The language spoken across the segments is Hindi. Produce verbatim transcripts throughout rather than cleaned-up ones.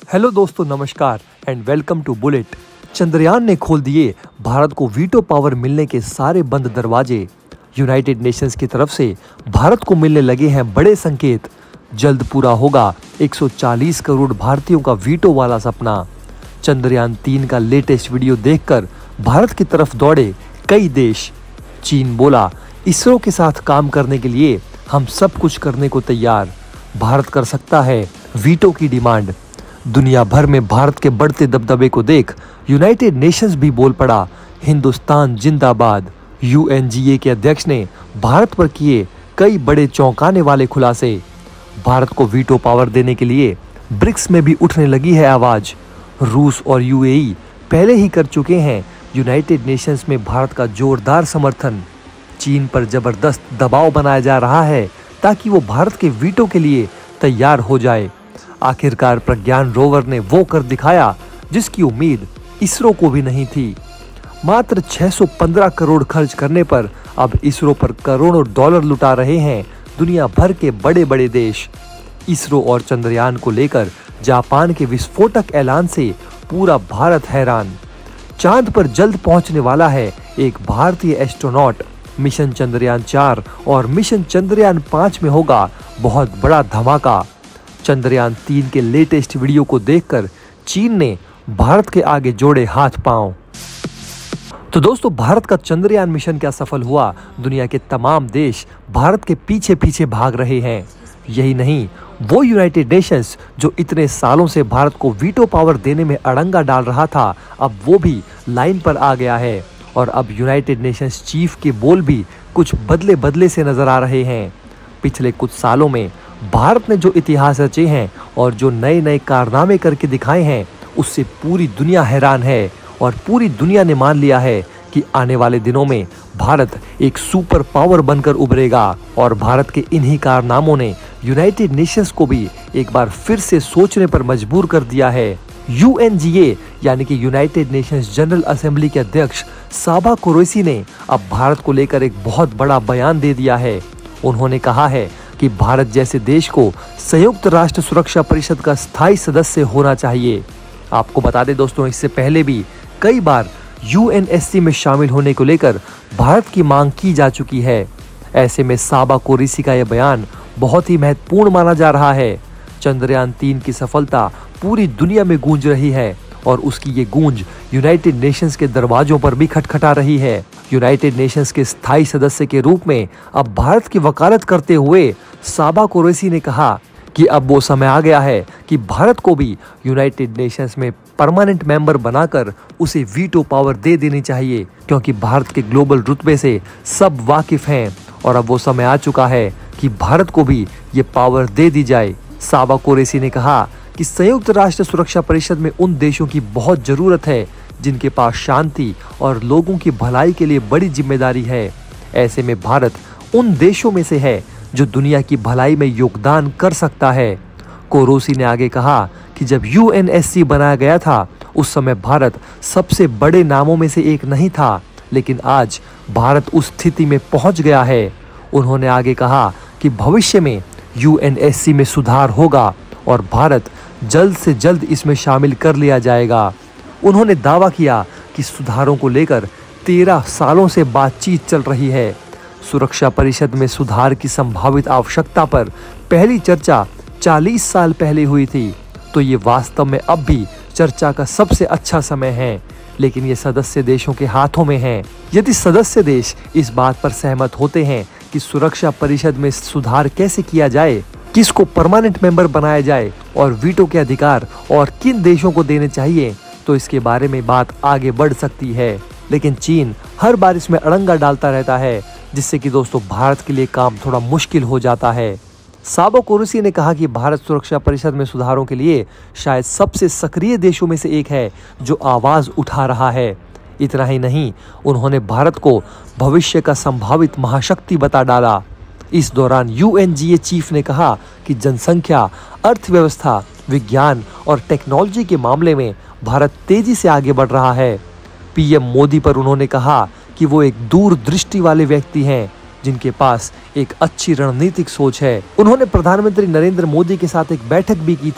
हेलो दोस्तों, नमस्कार and welcome to Bullet. Chandrayaan ने खोल दिए भारत को वीटो पावर मिलने के सारे बंद दरवाजे। यूनाइटेड नेशंस की तरफ से भारत को मिलने लगे हैं बड़े संकेत। जल्द पूरा होगा एक सौ चालीस करोड़ भारतीयों का वीटो वाला सपना। चंद्रयान तीन का लेटेस्ट वीडियो देखकर भारत की तरफ दौड़े कई देश। चीन बोला, इसरो के साथ काम करने के लिए हम सब कुछ करने को तैयार। भारत कर सकता है वीटो की डिमांड। दुनिया भर में भारत के बढ़ते दबदबे को देख यूनाइटेड नेशंस भी बोल पड़ा, हिंदुस्तान जिंदाबाद। यूएनजीए के अध्यक्ष ने भारत पर किए कई बड़े चौंकाने वाले खुलासे। भारत को वीटो पावर देने के लिए ब्रिक्स में भी उठने लगी है आवाज। रूस और यूएई पहले ही कर चुके हैं यूनाइटेड नेशंस में भारत का जोरदार समर्थन। चीन पर जबरदस्त दबाव बनाया जा रहा है ताकि वो भारत के वीटो के लिए तैयार हो जाए। आखिरकार प्रज्ञान रोवर ने वो कर दिखाया जिसकी उम्मीद इसरो को भी नहीं थी। मात्र छह सौ पंद्रह करोड़ खर्च करने पर अब इसरो पर करोड़ों डॉलर लुटा रहे हैं दुनिया भर के बड़े बड़े देश। इसरो और चंद्रयान को लेकर जापान के विस्फोटक ऐलान से पूरा भारत हैरान। चांद पर जल्द पहुंचने वाला है एक भारतीय एस्ट्रोनॉट। मिशन चंद्रयान चार और मिशन चंद्रयान पाँच में होगा बहुत बड़ा धमाका। चंद्रयान तीन के लेटेस्ट वीडियो को देखकर चीन ने भारत के आगे जोड़े हाथ पांव। तो दोस्तों, भारत का चंद्रयान मिशन क्या सफल हुआ? दुनिया के तमाम देश भारत के पीछे पीछे भाग रहे हैं। यही नहीं, वो यूनाइटेड नेशंस जो इतने सालों से भारत को वीटो पावर देने में अड़ंगा डाल रहा था, अब वो भी लाइन पर आ गया है। और अब यूनाइटेड नेशंस चीफ के बोल भी कुछ बदले बदले से नजर आ रहे हैं। पिछले कुछ सालों में भारत ने जो इतिहास रचे हैं और जो नए नए कारनामे करके दिखाए हैं, उससे पूरी दुनिया हैरान है। और पूरी दुनिया ने मान लिया है कि आने वाले दिनों में भारत एक सुपर पावर बनकर उभरेगा। और भारत के इन्हीं कारनामों ने यूनाइटेड नेशंस को भी एक बार फिर से सोचने पर मजबूर कर दिया है। यूएनजीए यानी कि यूनाइटेड नेशंस जनरल असेंबली के अध्यक्ष साबा कुरैशी ने अब भारत को लेकर एक बहुत बड़ा बयान दे दिया है। उन्होंने कहा है कि भारत जैसे देश को संयुक्त राष्ट्र सुरक्षा परिषद का स्थायी सदस्य होना चाहिए। आपको बता दें दोस्तों, इससे पहले भी कई बार यूएनएससी में शामिल होने को लेकर भारत की मांग की जा चुकी है। ऐसे में साबा कुरैशी का यह बयान बहुत ही महत्वपूर्ण माना जा रहा है। चंद्रयान तीन की सफलता पूरी दुनिया में गूंज रही है और उसकी ये गूंज यूनाइटेड नेशंस के दरवाजों पर भी खटखटा रही है। यूनाइटेड नेशंस के स्थायी सदस्य के रूप में अब भारत की वकालत करते हुए साबा कुरैशी ने कहा कि अब वो समय आ गया है कि भारत को भी यूनाइटेड नेशंस में परमानेंट मेंबर बनाकर उसे वीटो पावर दे देनी चाहिए, क्योंकि भारत के ग्लोबल रुतबे से सब वाकिफ हैं और अब वो समय आ चुका है कि भारत को भी ये पावर दे दी जाए। साबा कुरैशी ने कहा कि संयुक्त राष्ट्र सुरक्षा परिषद में उन देशों की बहुत जरूरत है जिनके पास शांति और लोगों की भलाई के लिए बड़ी जिम्मेदारी है। ऐसे में भारत उन देशों में से है जो दुनिया की भलाई में योगदान कर सकता है। कुरैशी ने आगे कहा कि जब यूएनएससी बनाया गया था, उस समय भारत सबसे बड़े नामों में से एक नहीं था, लेकिन आज भारत उस स्थिति में पहुंच गया है। उन्होंने आगे कहा कि भविष्य में यूएनएससी में सुधार होगा और भारत जल्द से जल्द इसमें शामिल कर लिया जाएगा। उन्होंने दावा किया कि सुधारों को लेकर तेरह सालों से बातचीत चल रही है। सुरक्षा परिषद में सुधार की संभावित आवश्यकता पर पहली चर्चा चालीस साल पहले हुई थी, तो ये वास्तव में अब भी चर्चा का सबसे अच्छा समय है। लेकिन ये सदस्य देशों के हाथों में है। यदि सदस्य देश इस बात पर सहमत होते हैं कि सुरक्षा परिषद में सुधार कैसे किया जाए, किसको परमानेंट मेंबर बनाया जाए और वीटो के अधिकार और किन देशों को देने चाहिए, तो इसके बारे में बात आगे बढ़ सकती है। लेकिन चीन हर बार इसमें अड़ंगा डालता रहता है, जिससे कि दोस्तों भारत के लिए काम थोड़ा मुश्किल हो जाता है। साबा कुरैशी ने कहा कि भारत सुरक्षा परिषद में सुधारों के लिए शायद सबसे सक्रिय देशों में से एक है जो आवाज उठा रहा है। इतना ही नहीं, उन्होंने भारत को भविष्य का संभावित महाशक्ति बता डाला। इस दौरान यूएनजीए चीफ ने कहा कि जनसंख्या, अर्थव्यवस्था, विज्ञान और टेक्नोलॉजी के मामले में भारत तेजी से आगे बढ़ रहा है। पीएम मोदी पर उन्होंने कहा कि वो एक दूरदृष्टि वाले व्यक्ति हैं जिनके पास एक अच्छी रणनीतिक सोच है। उन्होंने प्रधानमंत्री नरेंद्र मोदी के साथ एक बैठक भी की थी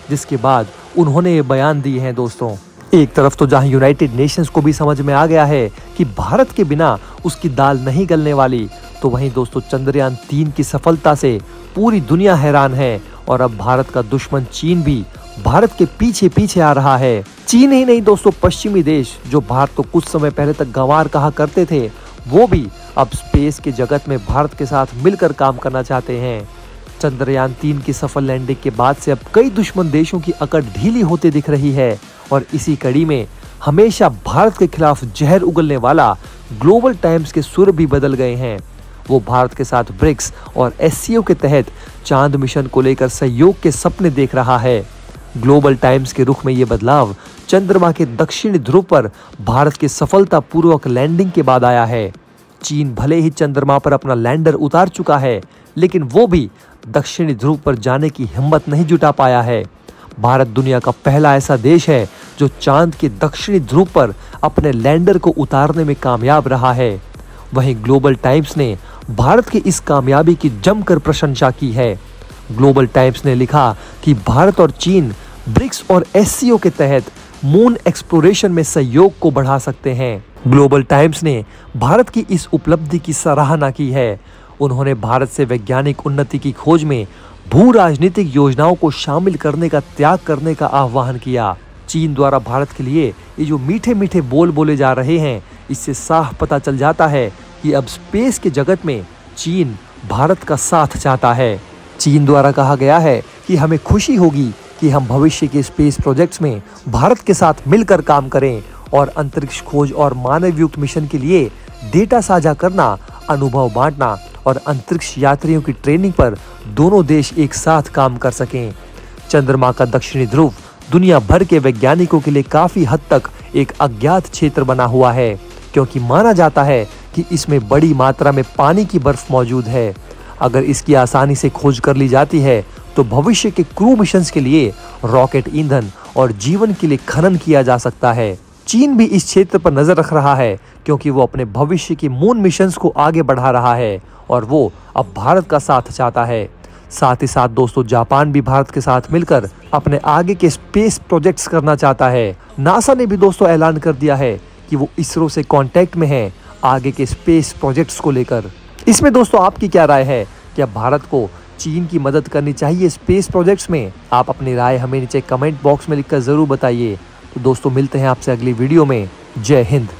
जिसके बाद उन्होंने ये बयान दिए हैं दोस्तों। एक तरफ तो जहां यूनाइटेड नेशंस को भी समझ में आ गया है कि भारत के बिना उसकी दाल नहीं गलने वाली, तो वहीं दोस्तों चंद्रयान तीन की सफलता से पूरी दुनिया हैरान है और अब भारत का दुश्मन चीन भी भारत के पीछे पीछे आ रहा है। चीन ही नहीं दोस्तों, पश्चिमी देश जो भारत को कुछ समय पहले तक गंवार कहा करते थे, वो भी अब स्पेस के जगत में भारत के साथ मिलकर काम करना चाहते हैं। चंद्रयान तीन की सफल लैंडिंग के बाद से अब कई दुश्मन देशों की अकड़ ढीली होती दिख रही है और इसी कड़ी में हमेशा भारत के खिलाफ जहर उगलने वाला ग्लोबल टाइम्स के सुर भी बदल गए हैं। वो भारत के साथ ब्रिक्स और एस सी ओ के तहत चांद मिशन को लेकर सहयोग के सपने देख रहा है। ग्लोबल टाइम्स के रुख में ये बदलाव चंद्रमा के दक्षिणी ध्रुव पर भारत की सफलतापूर्वक लैंडिंग के बाद आया है। चीन भले ही चंद्रमा पर अपना लैंडर उतार चुका है, लेकिन वो भी दक्षिणी ध्रुव पर जाने की हिम्मत नहीं जुटा पाया है। भारत दुनिया का पहला ऐसा देश है जो चांद के दक्षिणी ध्रुव पर अपने लैंडर को उतारने में कामयाब रहा है। वहीं ग्लोबल टाइम्स ने भारत की इस कामयाबी की जमकर प्रशंसा की है। ग्लोबल टाइम्स ने लिखा कि भारत और चीन ब्रिक्स और एस सी ओ के तहत मून एक्सप्लोरेशन में सहयोग को बढ़ा सकते हैं। ग्लोबल टाइम्स ने भारत की इस उपलब्धि की सराहना की है। उन्होंने भारत से वैज्ञानिक उन्नति की खोज में भू राजनीतिक योजनाओं को शामिल करने का त्याग करने का आह्वान किया। चीन द्वारा भारत के लिए ये जो मीठे मीठे बोल बोले जा रहे हैं, इससे साफ पता चल जाता है कि अब स्पेस के जगत में चीन भारत का साथ चाहता है। चीन द्वारा कहा गया है कि हमें खुशी होगी कि हम भविष्य के स्पेस प्रोजेक्ट्स में भारत के साथ मिलकर काम करें और अंतरिक्ष खोज और मानव युक्त मिशन के लिए डेटा साझा करना, अनुभव बांटना और अंतरिक्ष यात्रियों की ट्रेनिंग पर दोनों देश एक साथ काम कर सकें। चंद्रमा का दक्षिणी ध्रुव दुनिया भर के वैज्ञानिकों के लिए काफी हद तक एक अज्ञात क्षेत्र बना हुआ है, क्योंकि माना जाता है कि इसमें बड़ी मात्रा में पानी की बर्फ मौजूद है। अगर इसकी आसानी से खोज कर ली जाती है तो भविष्य के क्रू मिशंस के लिए रॉकेट ईंधन और जीवन के लिए खनन किया जा सकता है। चीन भी इस क्षेत्र पर नजर रख रहा है, क्योंकि वो अपने भविष्य के मून मिशंस को आगे बढ़ा रहा है और वो अब भारत का साथ चाहता है। साथ ही साथ दोस्तों जापान भी भारत के साथ मिलकर अपने आगे के स्पेस प्रोजेक्ट्स करना चाहता है। नासा ने भी दोस्तों ऐलान कर दिया है कि वो इसरो से कांटेक्ट में है आगे के स्पेस प्रोजेक्ट्स को लेकर। इसमें दोस्तों आपकी क्या राय है? क्या भारत को चीन की मदद करनी चाहिए स्पेस प्रोजेक्ट्स में? आप अपनी राय हमें नीचे कमेंट बॉक्स में लिखकर जरूर बताइए। तो दोस्तों मिलते हैं आपसे अगली वीडियो में। जय हिंद।